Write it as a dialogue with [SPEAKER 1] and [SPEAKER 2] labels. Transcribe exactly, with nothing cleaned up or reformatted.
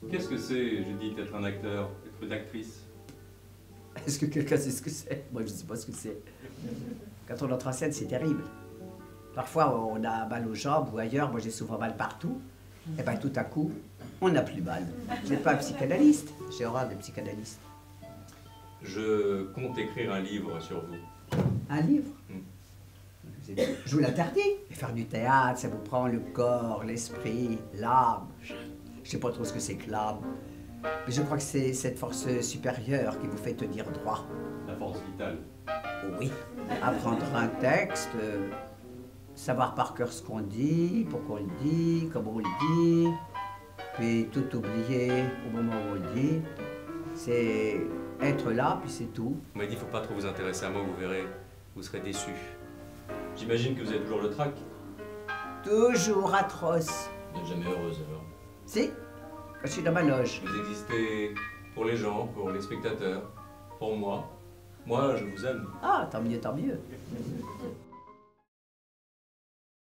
[SPEAKER 1] Qu'est-ce que c'est, Judith, être un acteur, être une actrice?
[SPEAKER 2] Est-ce que quelqu'un sait ce que c'est? Moi, je ne sais pas ce que c'est. Quand on entre en scène, c'est terrible. Parfois, on a mal aux jambes ou ailleurs. Moi, j'ai souvent mal partout. Et bien, tout à coup, on n'a plus mal. Je n'ai pas un psychanalyste. J'ai horreur des psychanalystes.
[SPEAKER 1] Je compte écrire un livre sur vous.
[SPEAKER 2] Un livre?
[SPEAKER 1] Mm.
[SPEAKER 2] Je vous l'interdis. Mais faire du théâtre, ça vous prend le corps, l'esprit, l'âme. Je ne sais pas trop ce que c'est que l'âme. Mais je crois que c'est cette force supérieure qui vous fait tenir droit.
[SPEAKER 1] La force vitale.
[SPEAKER 2] Oui. Apprendre un texte, euh, savoir par cœur ce qu'on dit, pourquoi on le dit, comment on le dit, puis tout oublier au moment où on le dit. C'est être là, puis c'est tout.
[SPEAKER 1] On m'a dit, faut pas trop vous intéresser à moi, vous verrez, vous serez déçus. J'imagine que vous avez toujours le trac.
[SPEAKER 2] Toujours atroce.
[SPEAKER 1] Vous n'êtes jamais heureuse alors.
[SPEAKER 2] Si, quand je suis dans ma loge.
[SPEAKER 1] Vous existez pour les gens, pour les spectateurs, pour moi. Moi, je vous aime.
[SPEAKER 2] Ah, tant mieux, tant mieux.